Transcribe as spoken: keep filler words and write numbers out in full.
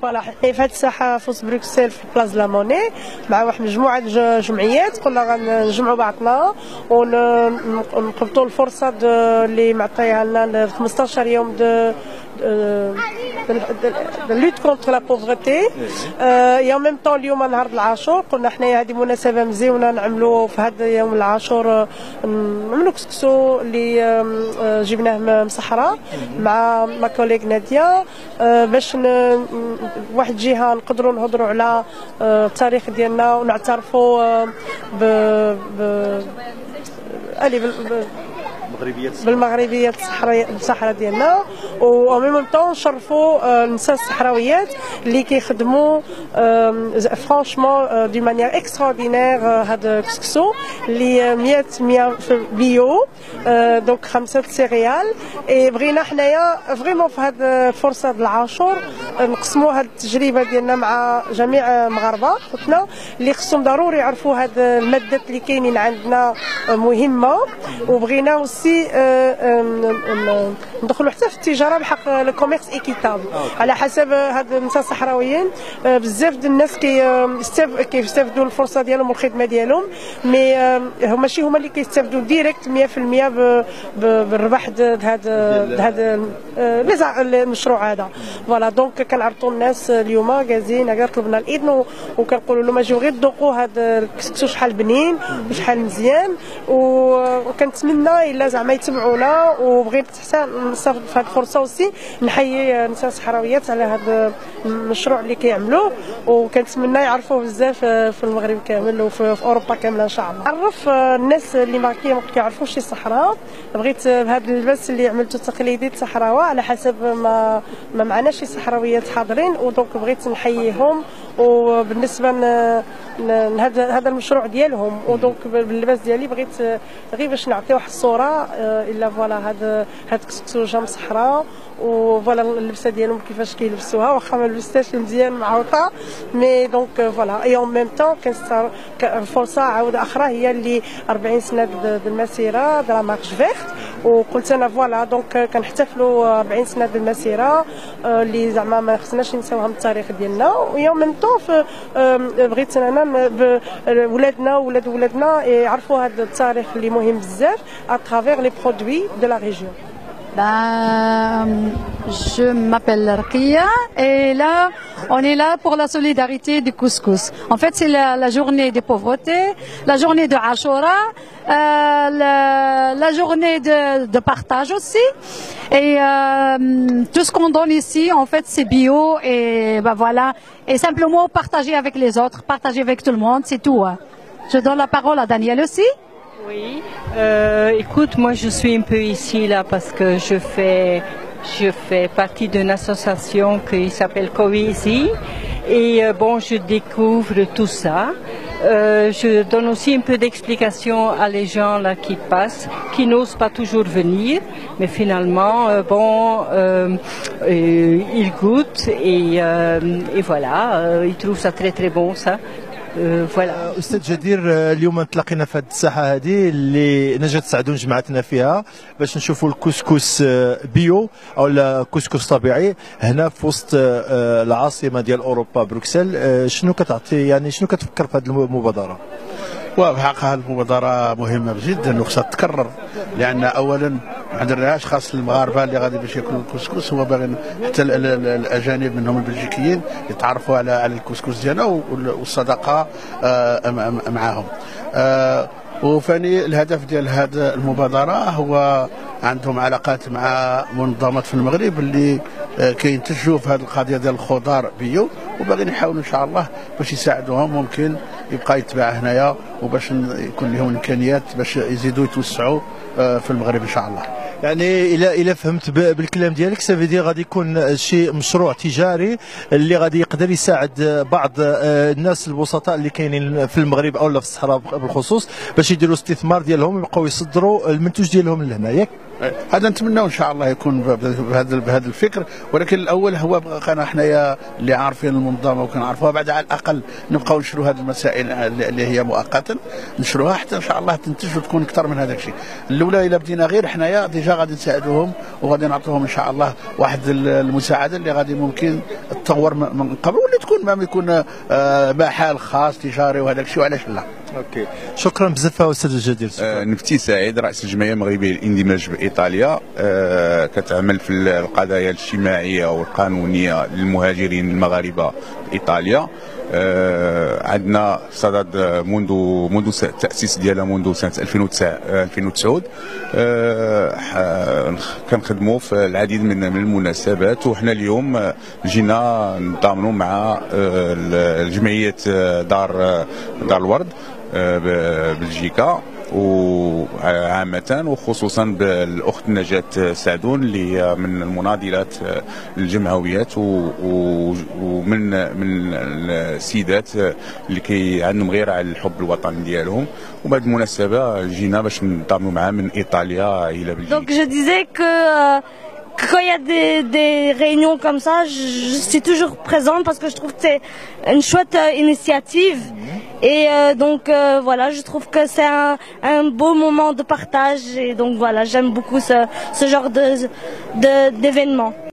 فوالا حنا في هذه الساحه في وسط بروكسل في بلاص لا موني مع واحد مجموعه جمعيات قلنا غنجمعوا بعضنا ونقبطوا الفرصه اللي معطيها لنا خمسطاش يوم دو de lutte contre la pauvreté et en même temps اليوم نهار العاشور قلنا حنايا هذه مناسبه مزيونه نعملوا في هذا يوم العاشور نعملوا كسكسو اللي جبناه من صحراء مع ما كوليغ ناديه باش واحد الجهه نقدروا نهضروا على التاريخ ديالنا ونعترفوا ب ب بالمغربيه الصحراء الصحراء ديالنا و ميم طون نشرفوا النساء الصحراويات اللي كيخدموا فرانشمون دي مانيير اكستراوردينير هذا كسكسو اللي مية مية بيو دونك خمسه سيريال اي بغينا حنايا فريمون في هذه الفرصه د العاشور نقسموا هذه التجربه ديالنا مع جميع المغاربه خوتنا اللي خصهم ضروري يعرفوا هاد المادات اللي كاينين عندنا مهمه وبغينا ندخلوا حتى في التجاره بحق الكوميرس ايكيتابل على حسب هاد النساء الصحراويين بزاف ديال الناس كيستافدوا الفرصه ديالهم والخدمه ديالهم مي هما ماشي هما اللي كيستافدوا ديريكت مية في المية بالربح د هذا هذا المشروع هذا فوالا دونك كنعرضوا الناس اليوم جازين غير طلبنا الاذن وكنقولوا لهم اجيو غير ذوقوا هذا الكسكسو شحال بنين وشحال مزيان وكنتمنى الا زعما يتبعونا وبغيت حتى نستافد في هذه الفرصه وسي نحيي النساء الصحراويات على هذا المشروع اللي كيعملوه وكنتمنى يعرفوه بزاف في المغرب كامل وفي اوروبا كامله ان شاء الله. نعرف الناس اللي ما كيعرفوش شي صحراء بغيت بهذا اللباس اللي عملته تقليدي الصحراوه على حسب ما ما معناش شي صحراويات حاضرين ودونك بغيت نحييهم وبالنسبه لهذا هذا المشروع ديالهم ودونك باللباس ديالي بغيت غير باش نعطي واحد الصوره الا فوالا هذا هذا كسكسو جا من الصحراء وفوالا اللبسه ديالهم كيفاش كيلبسوها واخا ما لبستهاش مزيان معوطه مي دونك فوالا اي اون ميم طون كان فرصه عوده اخرى هي اللي أربعين سنه د المسيره د لا مارش فيرت وقلت انا فوالا دونك كنحتفلوا أربعين سنه د المسيره اللي زعما ما خصناش نساوها من التاريخ ديالنا ويا ميم طون بغيت انا ولادنا وولاد ولادنا يعرفوا هذا التاريخ اللي مهم بزاف اترافير لي برودوي دو لا ريجيون. Ben, je m'appelle Rakia et là, on est là pour la solidarité du couscous. En fait, c'est la, la journée des pauvretés, la journée de Ashura, euh, la, la journée de, de partage aussi. Et euh, tout ce qu'on donne ici, en fait, c'est bio et ben voilà. Et simplement partager avec les autres, partager avec tout le monde, c'est tout. Je donne la parole à Daniel aussi. Oui, euh, écoute, moi je suis un peu ici là parce que je fais, je fais partie d'une association qui s'appelle Coesi et euh, bon, je découvre tout ça. Euh, je donne aussi un peu d'explication à les gens là qui passent, qui n'osent pas toujours venir, mais finalement, euh, bon, euh, euh, ils goûtent et, euh, et voilà, euh, ils trouvent ça très très bon ça. فوالا استاذ جدير اليوم تلاقينا في هذه الساحه هذه اللي نجات سعدون جمعتنا فيها باش نشوفوا الكسكس بيو او الكسكس طبيعي هنا في وسط العاصمه ديال اوروبا بروكسل. شنو كتعطي يعني شنو كتفكر في هذه المبادره؟ وبحق هذه المبادرة مهمة جدا وخصها تكرر لأن أولا ما عندناش خاص المغاربة اللي غادي باش ياكلوا الكسكس هو باغي حتى الأجانب منهم البلجيكيين يتعرفوا على على الكسكس ديالنا والصداقة معاهم. وفاني الهدف ديال هذه المبادرة هو عندهم علاقات مع منظمات في المغرب اللي كينتجوا في هذه القضيه ديال الخضار بيو وباغيين يحاولوا ان شاء الله باش يساعدوهم ممكن يبقى يتباع هنايا وباش يكون لهم الامكانيات باش يزيدوا يتوسعوا في المغرب ان شاء الله. يعني الى الى فهمت بالكلام ديالك سافيدي غادي يكون شي مشروع تجاري اللي غادي يقدر يساعد بعض الناس البسطاء اللي كاينين في المغرب او في الصحراء بالخصوص باش يديروا استثمار ديالهم ويبقاو يصدروا المنتوج ديالهم لهنا ياك؟ هذا نتمنى ان شاء الله يكون بهذا بهذا الفكر، ولكن الاول هو بقينا حنايا اللي عارفين المنظمه وكنعرفوها، بعد على الاقل نبقاو نشروا هذه المسائل اللي هي مؤقتا نشروها حتى ان شاء الله تنتج وتكون اكثر من هذاك الشيء. الاولى الا بدينا غير حنايا ديجا غادي نساعدوهم وغادي نعطوهم ان شاء الله واحد المساعده اللي غادي ممكن تطور من قبل، واللي تكون ما يكون محل خاص تجاري وهذاك الشيء، وعلاش لا. اوكي شكرا بزاف استاذ الجدير. آه نفتي سعيد رئيس الجمعيه المغربيه للاندماج بايطاليا، آه كتعمل في القضايا الاجتماعيه والقانونيه للمهاجرين المغاربه بايطاليا. آه عندنا صدد منذ منذ التاسيس ديالها منذ سنه ألفين وتسعة آه كنخدموا في العديد من من المناسبات، وحنا اليوم جينا نتضامنوا مع آه الجمعيه دار دار الورد بلجيكا وعامة، وخصوصا بالاخت نجاة سعدون اللي من المناضلات الجمعويات ومن من السيدات اللي كي عندهم غير على الحب الوطني ديالهم، وبهذه المناسبة جينا باش نضامنوا معاه من ايطاليا الى بلجيكا. Donc je disais que quand il y a des, des réunions comme ça, je, je suis toujours présente parce que je trouve que c'est une chouette euh, initiative. Et euh, donc euh, voilà, je trouve que c'est un, un beau moment de partage. Et donc voilà, j'aime beaucoup ce, ce genre de, de, d'événements.